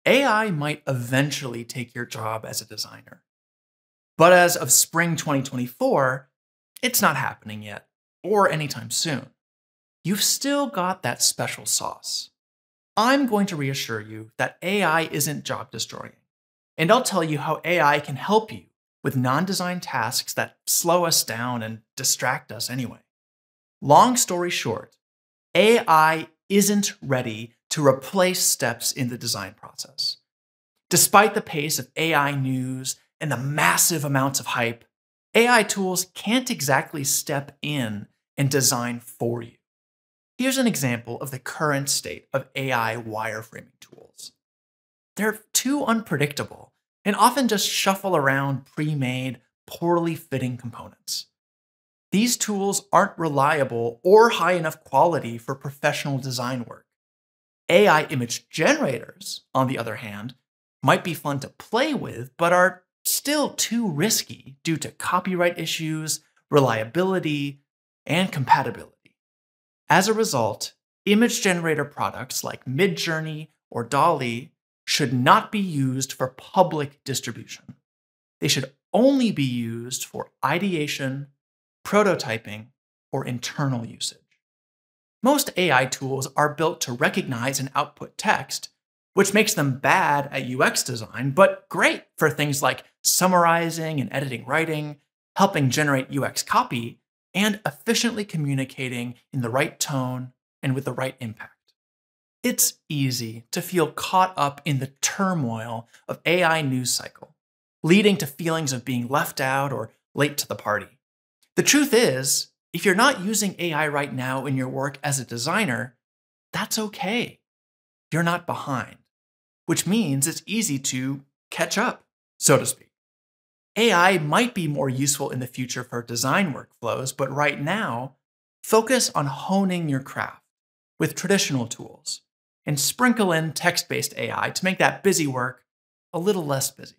AI might eventually take your job as a designer. But as of spring 2024, it's not happening yet, or anytime soon. You've still got that special sauce. I'm going to reassure you that AI isn't job destroying, and I'll tell you how AI can help you with non-design tasks that slow us down and distract us anyway. Long story short, AI isn't ready to replace steps in the design process. Despite the pace of AI news and the massive amounts of hype, AI tools can't exactly step in and design for you. Here's an example of the current state of AI wireframing tools. They're too unpredictable and often just shuffle around pre-made, poorly fitting components. These tools aren't reliable or high enough quality for professional design work. AI image generators, on the other hand, might be fun to play with, but are still too risky due to copyright issues, reliability, and compatibility. As a result, image generator products like Midjourney or DALL-E should not be used for public distribution. They should only be used for ideation, prototyping, or internal usage. Most AI tools are built to recognize and output text, which makes them bad at UX design, but great for things like summarizing and editing writing, helping generate UX copy, and efficiently communicating in the right tone and with the right impact. It's easy to feel caught up in the turmoil of AI news cycle, leading to feelings of being left out or late to the party. The truth is, if you're not using AI right now in your work as a designer, that's okay. You're not behind, which means it's easy to catch up, so to speak. AI might be more useful in the future for design workflows, but right now, focus on honing your craft with traditional tools and sprinkle in text-based AI to make that busy work a little less busy.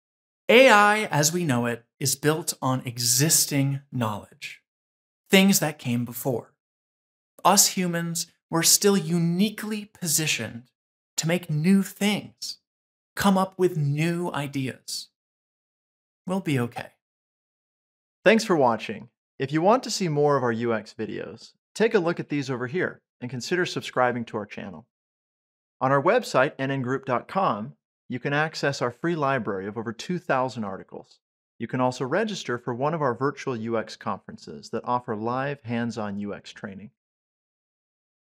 AI, as we know it, is built on existing knowledge, things that came before. Us humans were still uniquely positioned to make new things, come up with new ideas. We'll be okay. Thanks for watching. If you want to see more of our UX videos, take a look at these over here and consider subscribing to our channel. On our website, nngroup.com, you can access our free library of over 2,000 articles. You can also register for one of our virtual UX conferences that offer live hands-on UX training.